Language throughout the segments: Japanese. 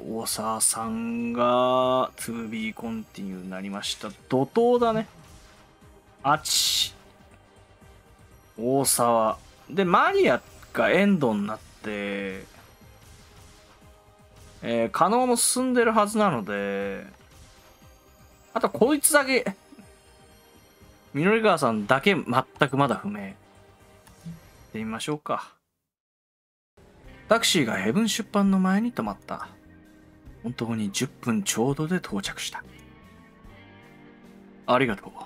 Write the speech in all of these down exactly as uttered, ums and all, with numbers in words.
大沢さんが トゥービー コンティニューになりました。怒涛だね。あち。大沢。で、マリアがエンドになって、えー、加納も進んでるはずなので、あとこいつだけ、緑川さんだけ全くまだ不明。行ってみましょうか。タクシーがヘブン出版の前に止まった。本当にじゅっぷんちょうどで到着した。ありがとう。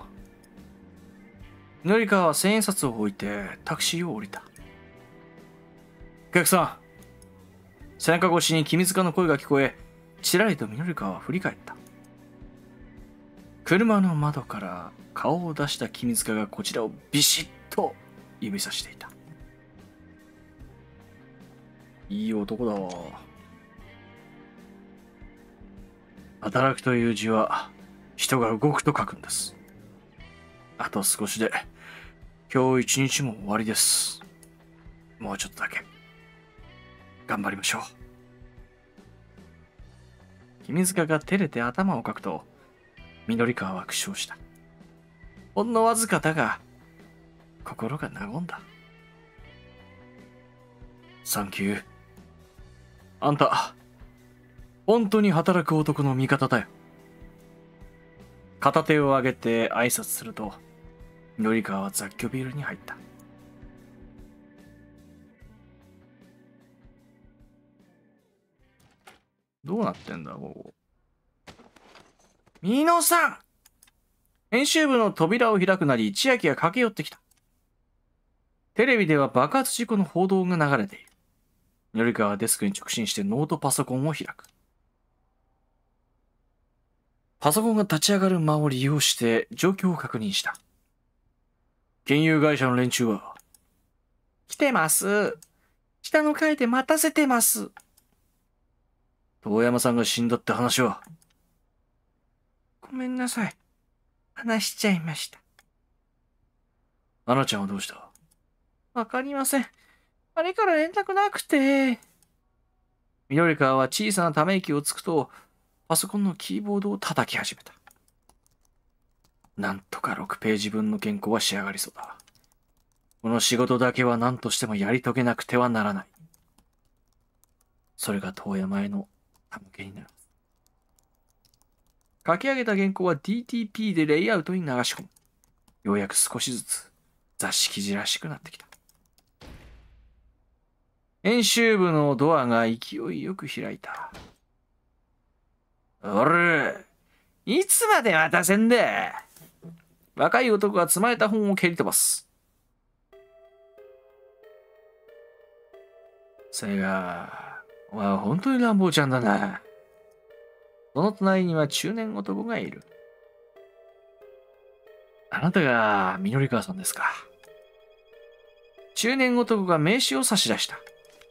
緑川は千円札を置いてタクシーを降りた。お客さん。背中越しに君塚の声が聞こえ、ちらりと緑川は振り返った。車の窓から顔を出した君塚がこちらをビシッと指さしていた。いい男だわ。働くという字は人が動くと書くんです。あと少しで今日一日も終わりです。もうちょっとだけ頑張りましょう。君塚が照れて頭をかくと緑川は苦笑した。ほんのわずかだが心が和んだ。サンキュー。あんた本当に働く男の味方だよ。片手を上げて挨拶すると緑川は雑居ビルに入った。どうなってんだここ。美濃さん。編集部の扉を開くなり千秋が駆け寄ってきた。テレビでは爆発事故の報道が流れている。緑川はデスクに直進してノートパソコンを開く。パソコンが立ち上がる間を利用して状況を確認した。金融会社の連中は来てます。下の階で待たせてます。遠山さんが死んだって話は。ごめんなさい。話しちゃいました。アナちゃんはどうした？わかりません。あれから連絡なくて。緑川は小さなため息をつくと、パソコンのキーボードを叩き始めた。なんとかろくページ分の原稿は仕上がりそうだ。この仕事だけは何としてもやり遂げなくてはならない。それが遠山への手向けになる。書き上げた原稿は ディーティーピー でレイアウトに流し込む。ようやく少しずつ雑誌記事らしくなってきた。編集部のドアが勢いよく開いた。おれ、いつまで待たせんだ。若い男が積まれた本を蹴り飛ばす。それが、お前は本当に乱暴ちゃんだな。その隣には中年男がいる。あなたが緑川さんですか。中年男が名刺を差し出した。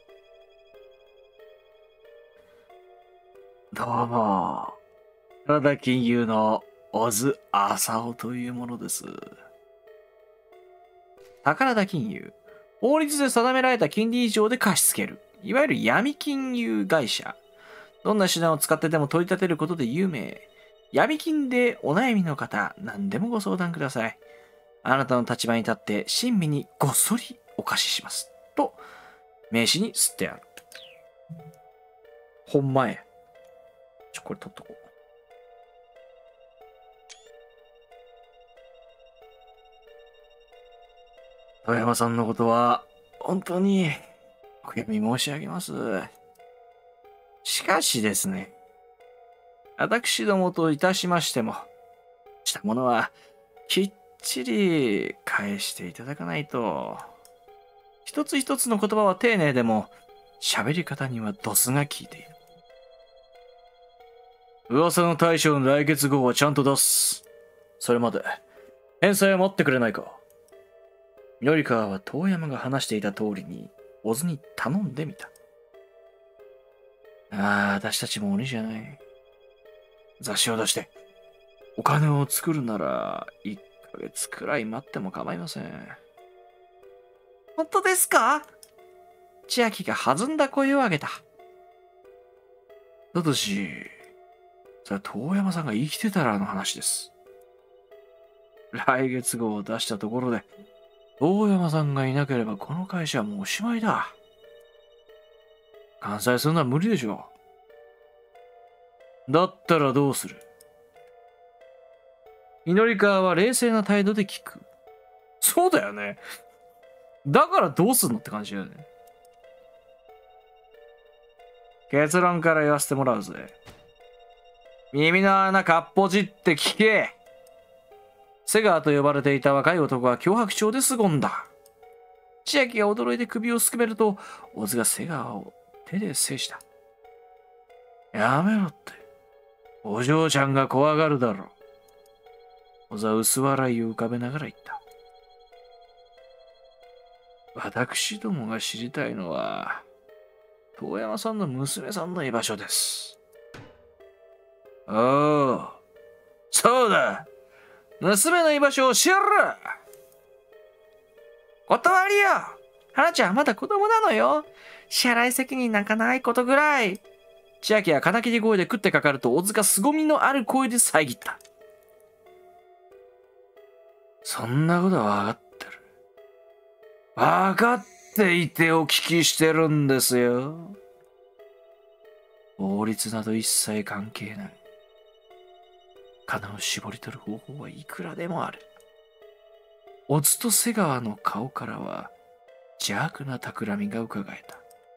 どうも、原田金融の小津浅尾というものです。宝田金融、法律で定められた金利以上で貸し付ける、いわゆる闇金融会社。どんな手段を使ってでも取り立てることで有名。闇金でお悩みの方、何でもご相談ください。あなたの立場に立って親身にごっそりお貸しします。と、名刺に吸ってある。ほんまや。ちょ、これ取っとこう。遠山さんのことは、本当に、お悔やみ申し上げます。しかしですね、私どもといたしましても、したものは、きっちり返していただかないと、一つ一つの言葉は丁寧でも、喋り方にはドスが効いている。噂の大将の来月号はちゃんと出す。それまで、返済は待ってくれないか。緑川は遠山が話していた通りに、小津に頼んでみた。ああ、私たちも鬼じゃない。雑誌を出して、お金を作るなら、いっかげつくらい待っても構いません。本当ですか？千秋が弾んだ声を上げた。 だとし、それは遠山さんが生きてたらの話です。来月号を出したところで、遠山さんがいなければこの会社はもうおしまいだ。完済するのは無理でしょう。だったらどうする？祈川は冷静な態度で聞く。そうだよね。だからどうすんのって感じだよね。結論から言わせてもらうぜ。耳の穴かっぽじって聞け。瀬川と呼ばれていた若い男は脅迫状で凄んだ。千秋が驚いて首をすくめると、小津が瀬川を手で制した。やめろって。お嬢ちゃんが怖がるだろう。小津は薄笑いを浮かべながら言った。私どもが知りたいのは、遠山さんの娘さんの居場所です。おお、そうだ。娘の居場所を知る。断りよ。花ちゃんはまだ子供なのよ。支払い責任なんかないことぐらい。千秋は金切り声で食ってかかると、小津が凄みのある声で遮った。そんなことは分かってる。分かっていてお聞きしてるんですよ。法律など一切関係ない。金を絞り取る方法はいくらでもある。小津と瀬川の顔からは邪悪な企みがうかがえた。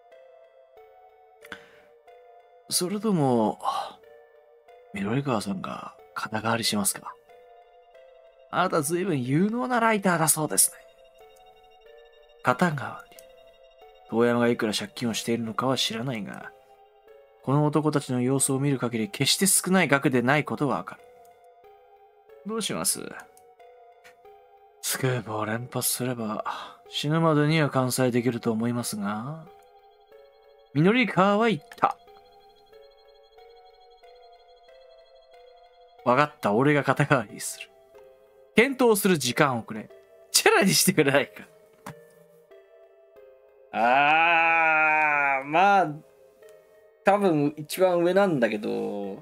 それとも、緑川さんが肩代わりしますか？あなたずいぶん有能なライターだそうですね。肩代わり。遠山がいくら借金をしているのかは知らないが、この男たちの様子を見る限り決して少ない額でないことはわかる。どうします？スクープを連発すれば死ぬまでには完済できると思いますが、緑川は言った。わかった、俺が肩代わりする。検討する時間をくれ。チャラにしてくれないか。あー、まあ、多分一番上なんだけど、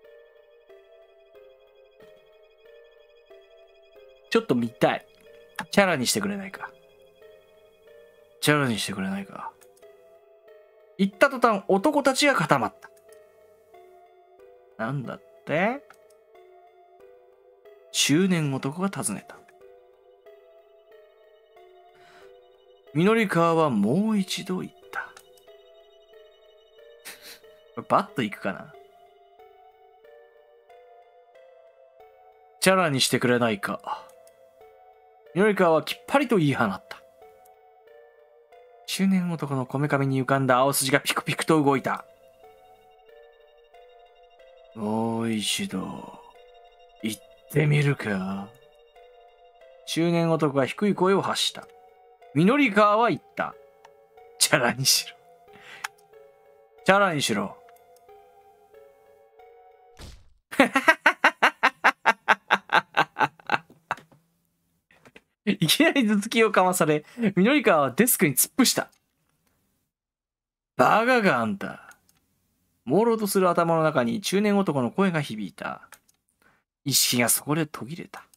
ちょっと見たい。チャラにしてくれないか。チャラにしてくれないか。言った途端、男たちが固まった。なんだって？中年男が尋ねた。緑川はもう一度言った。バッと行くかな。チャラにしてくれないか。緑川はきっぱりと言い放った。中年男のこめかみに浮かんだ青筋がピクピクと動いた。もう一度言ってみるか。中年男が低い声を発した。緑川は言った。チャラにしろ。チャラにしろ。いきなり頭突きをかまされ、緑川はデスクに突っ伏した。バカがあんた。朦朧とする頭の中に中年男の声が響いた。意識がそこで途切れた。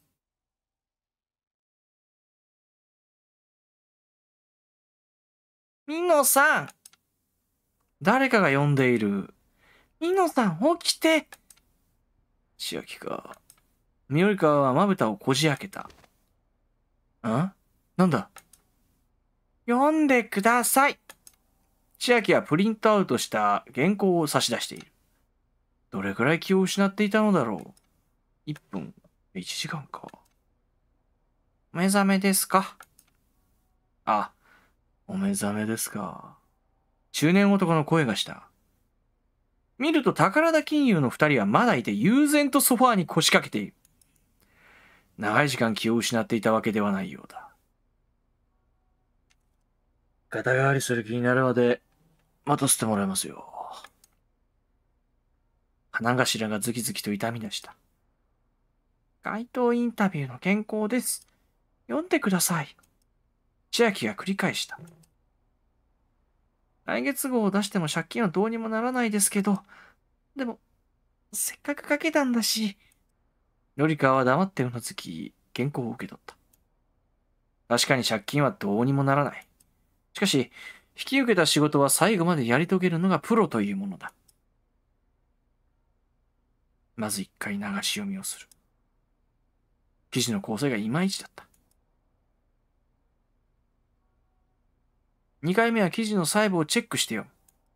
ミノさん。誰かが呼んでいる。ミノさん、起きて。千秋か。緑川はまぶたをこじ開けた。ん？なんだ？読んでください。千秋はプリントアウトした原稿を差し出している。どれくらい気を失っていたのだろう。いっぷん、いちじかんか。お目覚めですか？あ、お目覚めですか。中年男の声がした。見ると宝田金融の二人はまだいて悠然とソファーに腰掛けている。長い時間気を失っていたわけではないようだ。肩代わりする気になるまで待たせてもらいますよ。花頭がズキズキと痛み出した。街頭インタビューの原稿です。読んでください。千秋が繰り返した。来月号を出しても借金はどうにもならないですけど、 でも、せっかくかけたんだし。のりかは黙ってうなずき、原稿を受け取った。確かに借金はどうにもならない。しかし、引き受けた仕事は最後までやり遂げるのがプロというものだ。まず一回流し読みをする。記事の構成がいまいちだった。二回目は記事の細部をチェックして読む。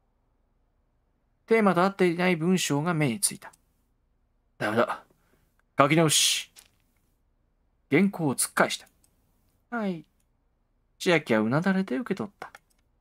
テーマと合っていない文章が目についた。ダメだ。書き直し。原稿を突っ返した。はい。千秋はうなだれて受け取った。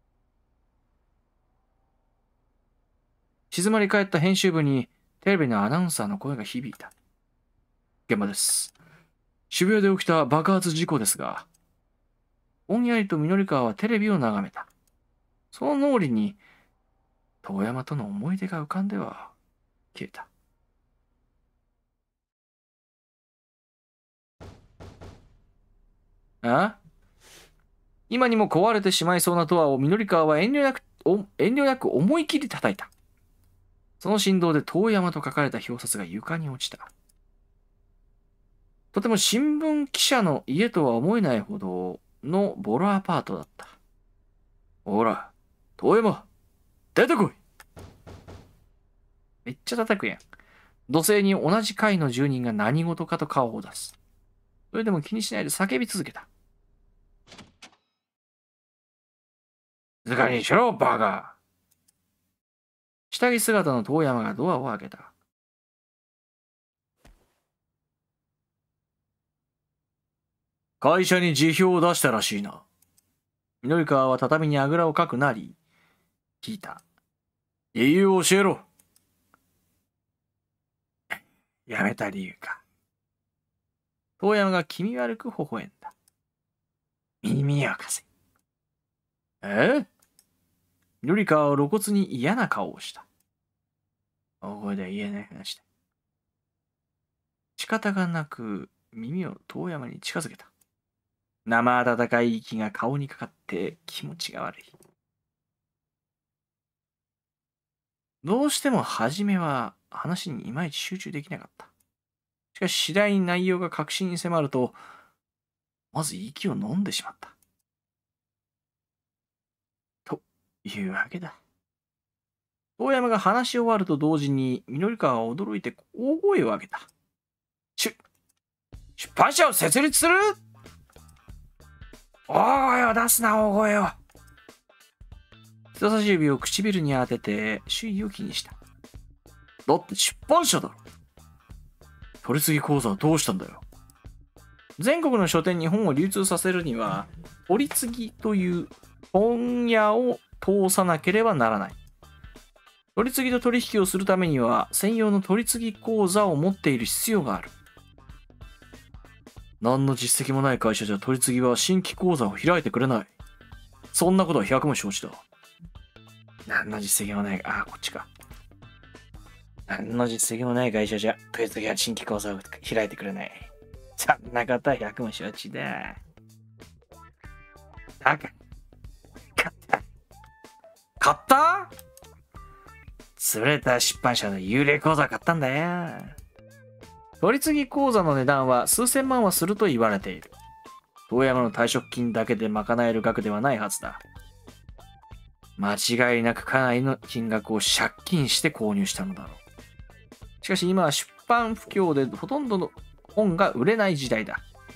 静まり返った編集部にテレビのアナウンサーの声が響いた。現場です。渋谷で起きた爆発事故ですが、ぼんやりと緑川はテレビを眺めた。その脳裏に遠山との思い出が浮かんでは消えた。あ？今にも壊れてしまいそうなドアを緑川は遠慮なく、遠慮なく思い切り叩いた。その振動で遠山と書かれた表札が床に落ちた。とても新聞記者の家とは思えないほどのボロアパートだった。ほら、遠山、出てこい。めっちゃ叩くやん。土星に同じ階の住人が何事かと顔を出す。それでも気にしないで叫び続けた。静かにしろ、バカ。下着姿の遠山がドアを開けた。会社に辞表を出したらしいな。緑川は畳にあぐらをかくなり、聞いた。理由を教えろ。やめた理由か。遠山が気味悪く微笑んだ。耳を貸せ。え？緑川は露骨に嫌な顔をした。大声では言えない話だ。仕方がなく耳を遠山に近づけた。生温かい息が顔にかかって気持ちが悪い。どうしても初めは話にいまいち集中できなかった。しかし次第に内容が確信に迫ると、まず息を飲んでしまった。というわけだ。遠山が話し終わると同時に、緑川は驚いて大声を上げた。出、出版社を設立する？大声を出すな、大声を。人差し指を唇に当てて周囲を気にした。だって出版社だろ。取り次ぎ講座はどうしたんだよ。全国の書店に本を流通させるには、取り次ぎという本屋を通さなければならない。取り次ぎと取引をするためには、専用の取り次ぎ講座を持っている必要がある。何の実績もない会社じゃ取り次ぎは新規講座を開いてくれない。そんなことは百も承知だ。何の実績もない、ああ、こっちか。何の実績もない会社じゃ取り次ぎは新規講座を開いてくれない。そんなことは百も承知だ。だから、買った。買った潰れた出版社の幽霊講座買ったんだよ。取り次ぎ講座の値段は数千万はすると言われている。遠山の退職金だけで賄える額ではないはずだ。間違いなくかなりの金額を借金して購入したのだろう。しかし今は出版不況でほとんどの本が売れない時代だ。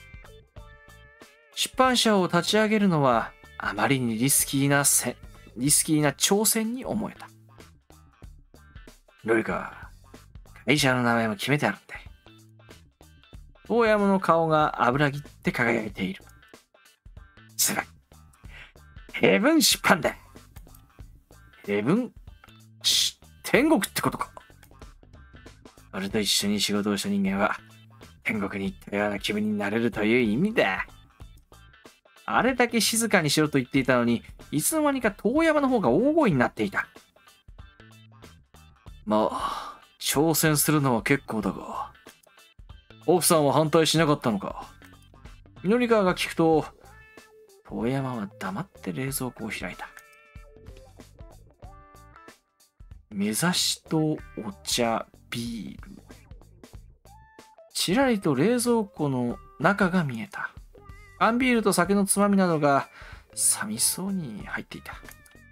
出版社を立ち上げるのはあまりにリスキーなせリスキーな挑戦に思えた。ロリカ、会社の名前も決めてあるんだ。遠山の顔が油ぎって輝いている。すごい。ヘブン出版だ。ヘブン、天国ってことか。俺と一緒に仕事をした人間は天国に行ったような気分になれるという意味だ。あれだけ静かにしろと言っていたのに、いつの間にか遠山の方が大声になっていた。まあ、挑戦するのは結構だが、奥さんは反対しなかったのか。緑川が聞くと、遠山は黙って冷蔵庫を開いた。 目指しとお茶、ビール。ちらりと冷蔵庫の中が見えた。缶ビールと酒のつまみなどが寂しそうに入っていた。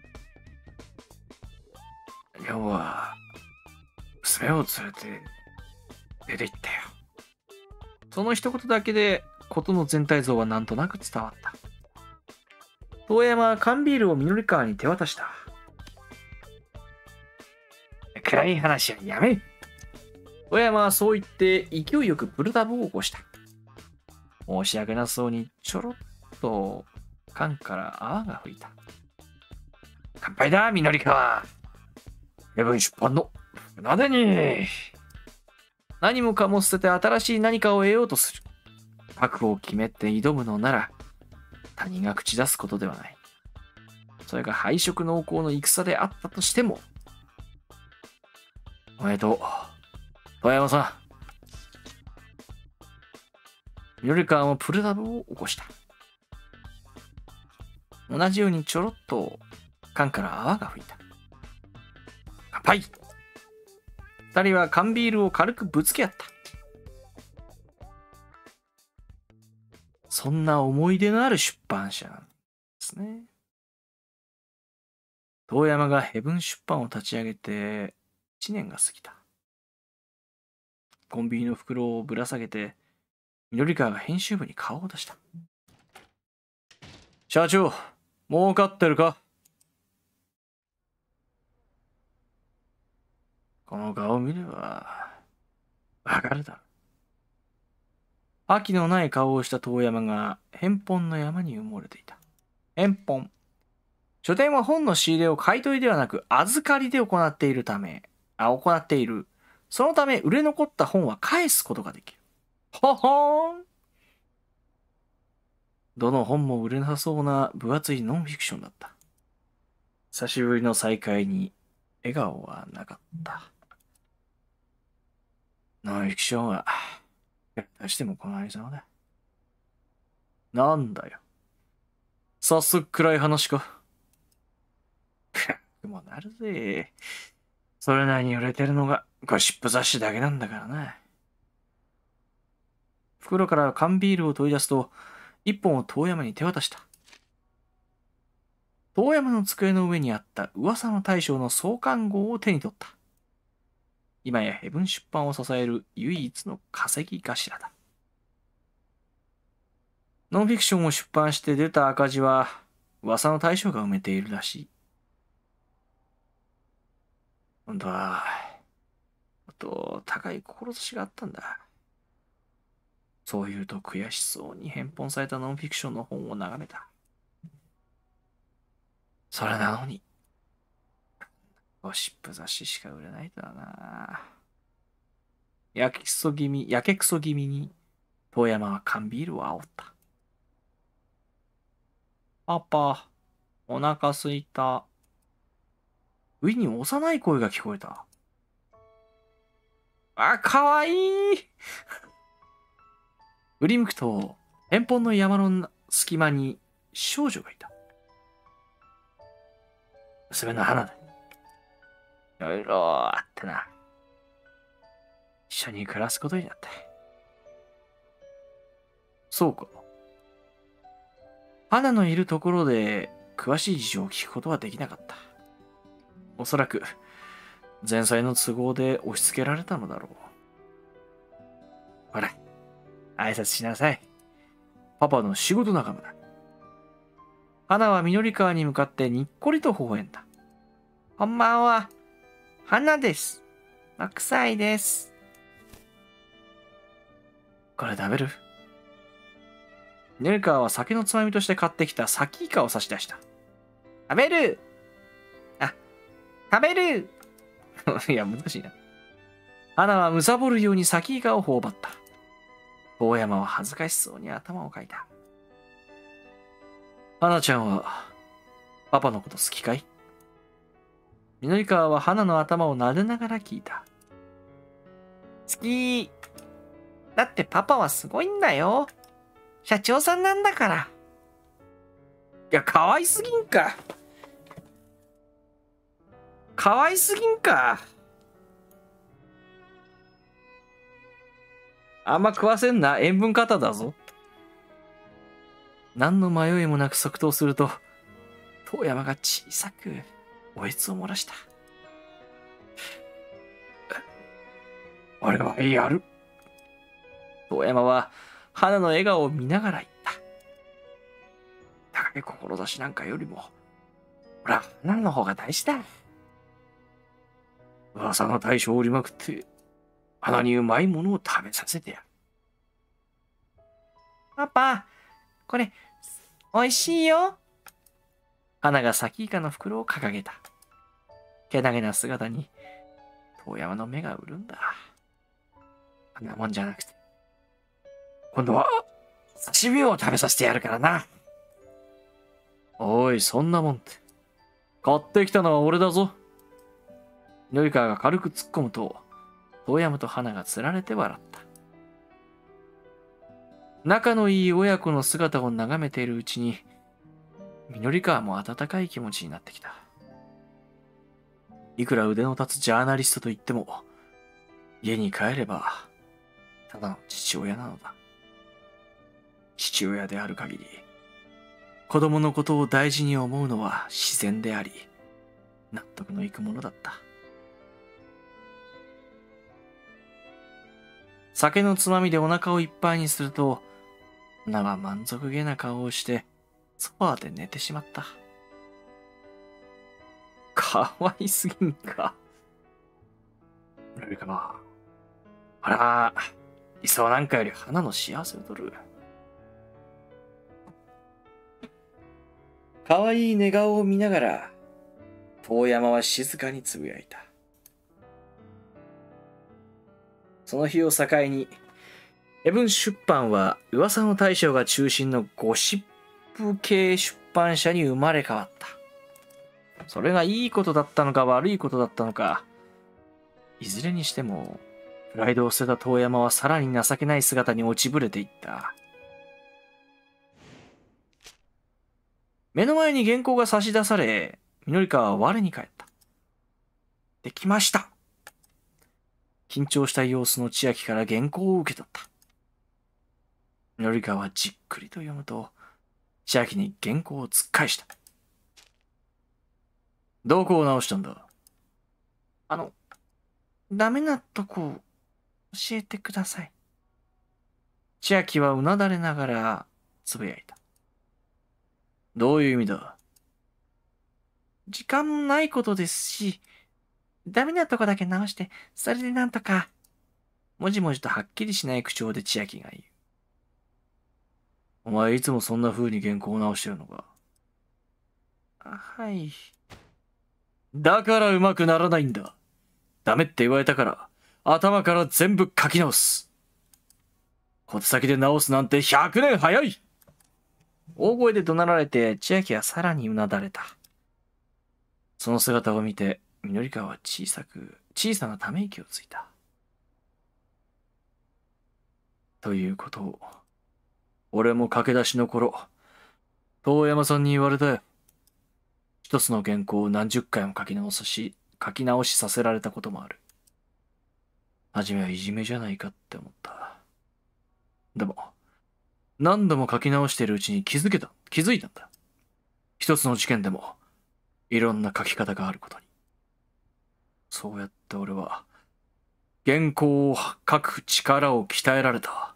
今日は娘を連れて出て行ったよ。その一言だけで事の全体像はなんとなく伝わった。遠山は缶ビールを緑川に手渡した。暗い話はやめ。遠山はそう言って勢いよくプルダブを起こした。申し訳なそうにちょろっと缶から泡が吹いた。乾杯だ、緑川。ヘブン出版の船出に。何もかも捨てて新しい何かを得ようとする。覚悟を決めて挑むのなら他人が口出すことではない。それが敗色濃厚の戦であったとしても。おめでとう、遠山さん。緑川もプルダブを起こした。同じようにちょろっと缶から泡が吹いた。乾杯。二人は缶ビールを軽くぶつけ合った。そんな思い出のある出版社なんですね。遠山がヘブン出版を立ち上げていちねんが過ぎた。コンビニの袋をぶら下げて緑川が編集部に顔を出した。社長、儲かってるか？この顔を見ればわかるだろう。覇気のない顔をした遠山が返本の山に埋もれていた。返本。書店は本の仕入れを買い取りではなく預かりで行っているため、あ、行っている。そのため売れ残った本は返すことができる。ほほーん。どの本も売れなさそうな分厚いノンフィクションだった。久しぶりの再会に笑顔はなかった。ノンフィクションは出してもこのありさまだ。なんだよ。早速暗い話か。暗くもなるぜ。それなりに売れてるのがゴシップ雑誌だけなんだからな。袋から缶ビールを取り出すと、一本を遠山に手渡した。遠山の机の上にあった噂の大将の創刊号を手に取った。今やヘブン出版を支える唯一の稼ぎ頭だ。ノンフィクションを出版して出た赤字は噂の大将が埋めているらしい。本当はもっと高い志があったんだ。そう言うと悔しそうに返本されたノンフィクションの本を眺めた。それなのにゴシップ雑誌しか売れないとはな。やけくそ気味、やけくそ気味に遠山は缶ビールを煽った。パパ、お腹すいた。上に幼い声が聞こえた。あ、かわいい。振り向くと、返本の山の隙間に少女がいた。娘の花だ。いろいろあってな。一緒に暮らすことになった。そうか。花のいるところで詳しい事情を聞くことはできなかった。おそらく前妻の都合で押し付けられたのだろう。ほら、挨拶しなさい。パパの仕事仲間だ。花は緑川に向かってにっこりと微笑んだ。こんばんは。花です。ろくさいです。これ食べる？緑川は酒のつまみとして買ってきたサキイカを差し出した。食べる！あ、食べる！いや、難しいな。花はむさぼるようにサキイカを頬張った。大山は恥ずかしそうに頭をかいた。花ちゃんはパパのこと好きかい？緑川は花の頭を撫でながら聞いた。好き。だってパパはすごいんだよ。社長さんなんだから。いや、可愛すぎんか。 かわいすぎんか。あんま食わせんな。塩分過多だぞ。何の迷いもなく即答すると、遠山が小さくおえつを漏らした。俺はやる。遠山は花の笑顔を見ながら言った。高い志なんかよりも、俺は花の方が大事だ。噂の大将を売りまくって、花にうまいものを食べさせてやる。パパ、これ、おいしいよ。花がサキイカの袋を掲げた。けなげな姿に、遠山の目が潤んだ。あんなもんじゃなくて、今度は、刺身を食べさせてやるからな。おい、そんなもんって。買ってきたのは俺だぞ。のりかが軽く突っ込むと、遠山と花がつられて笑った。仲のいい親子の姿を眺めているうちに、緑川も温かい気持ちになってきた。いくら腕の立つジャーナリストといっても、家に帰れば、ただの父親なのだ。父親である限り、子供のことを大事に思うのは自然であり、納得のいくものだった。酒のつまみでお腹をいっぱいにすると、花は満足げな顔をして、ソファーで寝てしまった。かわいすぎんか。よりかな。あら、理想なんかより花の幸せを取る。かわいい寝顔を見ながら、遠山は静かにつぶやいた。その日を境に、エブン出版は噂の大将が中心のゴシップ系出版社に生まれ変わった。それがいいことだったのか悪いことだったのか、いずれにしても、プライドを捨てた遠山はさらに情けない姿に落ちぶれていった。目の前に原稿が差し出され、緑川は我に返った。できました。緊張した様子の千秋から原稿を受け取った。緑川はじっくりと読むと、千秋に原稿を突っ返した。どこを直したんだ？あの、ダメなとこを教えてください。千秋はうなだれながらつぶやいた。どういう意味だ？時間もないことですし、ダメなとこだけ直して、それでなんとか。もじもじとはっきりしない口調で千秋が言う。お前いつもそんな風に原稿を直してるのか？はい。だからうまくならないんだ。ダメって言われたから、頭から全部書き直す。小手先で直すなんてひゃくねん早い！大声で怒鳴られて千秋はさらにうなだれた。その姿を見て、緑川は小さく、小さなため息をついた。ということを、俺も駆け出しの頃、遠山さんに言われたよ。一つの原稿を何十回も書き直し、書き直しさせられたこともある。初めはいじめじゃないかって思った。でも、何度も書き直しているうちに気づけた、気づいたんだ。一つの事件でも、いろんな書き方があることに。そうやって俺は、原稿を書く力を鍛えられた。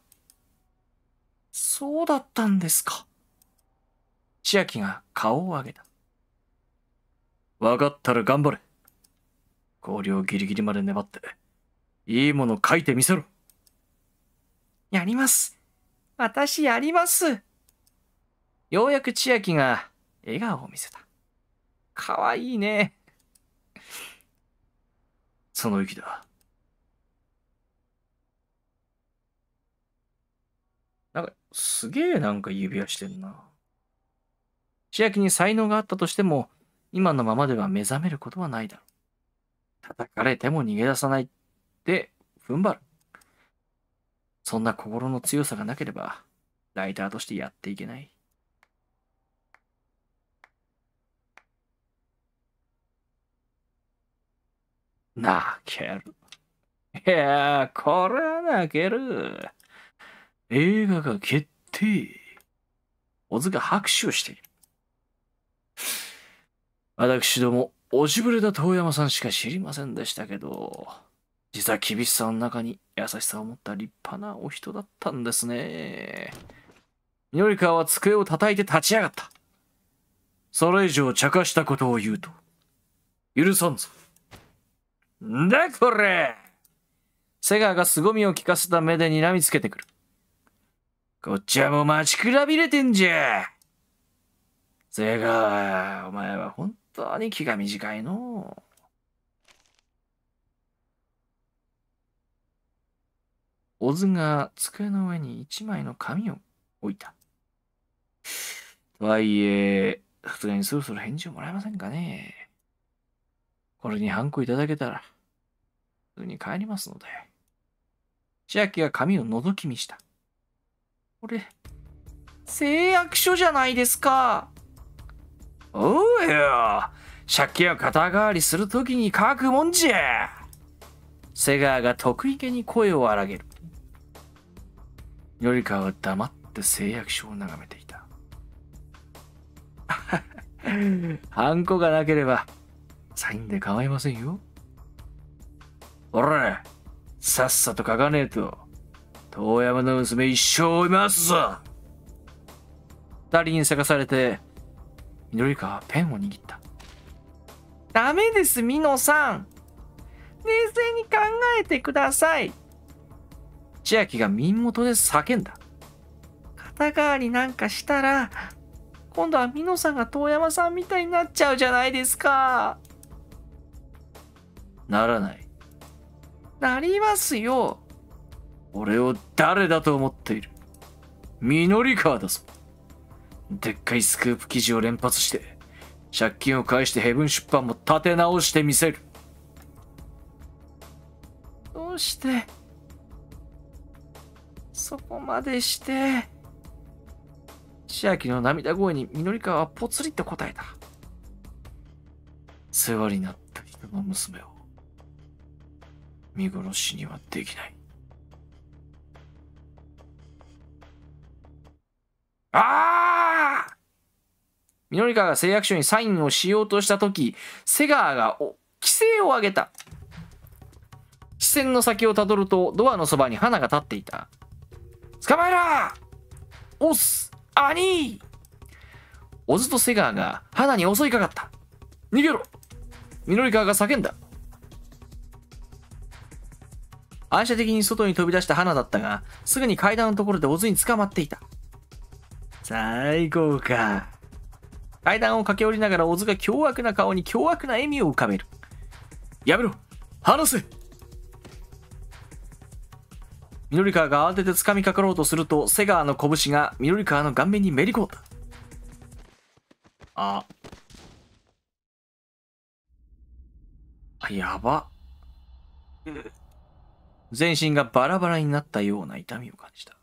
そうだったんですか。千秋が顔を上げた。わかったら頑張れ。考慮ギリギリまで粘って、いいもの書いてみせろ。やります。私やります。ようやく千秋が笑顔を見せた。かわいいね。その息だ。なんか、すげえなんか指輪してんな。千秋に才能があったとしても、今のままでは目覚めることはないだろう。叩かれても逃げ出さないって踏ん張る。そんな心の強さがなければ、ライターとしてやっていけない。 泣ける。いやー、これは泣ける。映画が決定。オズが拍手をしている。私ども、おしぶれた遠山さんしか知りませんでしたけど、実は厳しさの中に優しさを持った立派なお人だったんですね。みのりかわは机を叩いて立ち上がった。それ以上茶化したことを言うと、許さんぞ。んだこれ。瀬川が凄みを聞かせた目で睨みつけてくる。こっちはもう待ちくらびれてんじゃ。瀬川、お前は本当に気が短いのう。小津が机の上に一枚の紙を置いた。とはいえ、さすがにそろそろ返事をもらえませんかね。これにハンコいただけたら、すぐに帰りますので。千秋が紙を覗き見した。これ、誓約書じゃないですか。おうよ。借金を肩代わりするときに書くもんじゃ。瀬川が得意げに声を荒げる。頼川は黙って誓約書を眺めていた。ハンコがなければサインで構いませんよ。ほら、さっさと書かねえと遠山の娘一生追いますぞ。二人にせかされて緑川はペンを握った。ダメです、美濃さん。冷静に考えてください。千秋が耳元で叫んだ。肩代わりなんかしたら今度は美濃さんが遠山さんみたいになっちゃうじゃないですか。ならない。なりますよ。俺を誰だと思っている。緑川だぞ。でっかいスクープ記事を連発して借金を返してヘブン出版も立て直してみせる。どうしてそこまでして。千秋の涙声に緑川はぽつりと答えた。世話になった人の娘を見殺しにはできない。ああ！緑川が誓約書にサインをしようとしたとき、瀬川がお規制を上げた。視線の先をたどるとドアのそばに花が立っていた。捕まえろ！おっす！兄！小津と瀬川が花に襲いかかった。逃げろ！緑川が叫んだ。反射的に外に飛び出した花だったが、すぐに階段のところで小津に捕まっていた。最高か。階段を駆け下りながら小津が凶悪な顔に凶悪な笑みを浮かべる。やめろ！離せ！緑川が慌てて掴みかかろうとすると、瀬川の拳が緑川の顔面にめり込んだ。あ。あ、やば。全身がバラバラになったような痛みを感じた。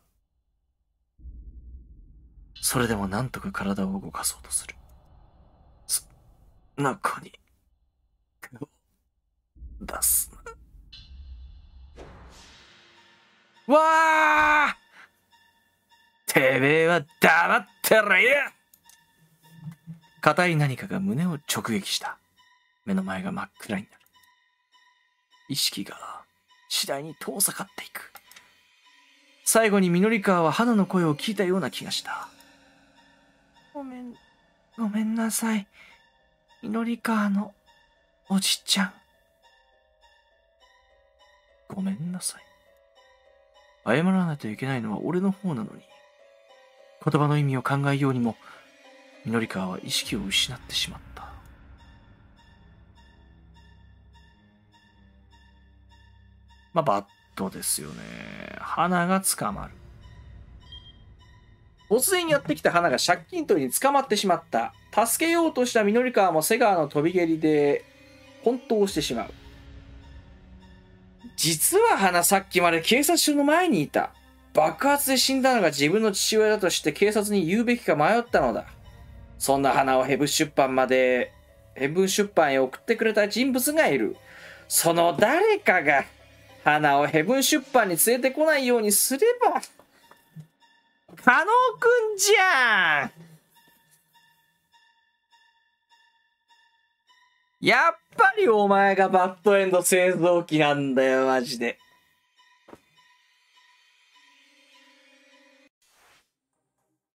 それでもなんとか体を動かそうとする。そ、中に、手を出すな。わあ！てめえは黙ってろよ！硬い何かが胸を直撃した。目の前が真っ暗になる。意識が次第に遠ざかっていく。最後に緑川は花の声を聞いたような気がした。ごめん、ごめんなさい。緑川のおじちゃん。ごめんなさい。謝らないといけないのは俺の方なのに。言葉の意味を考えようにも、緑川は意識を失ってしまった。まあ、バッドですよね。花が捕まる。突然やってきた花が借金取りに捕まってしまった。助けようとした緑川も瀬川の飛び蹴りで昏倒してしまう。実は花さっきまで警察署の前にいた。爆発で死んだのが自分の父親だとして警察に言うべきか迷ったのだ。そんな花をヘブン出版まで、ヘブン出版へ送ってくれた人物がいる。 その誰かが花をヘブン出版に連れてこないようにすれば。加納くんじゃん。やっぱりお前がバッドエンド製造機なんだよ、マジで。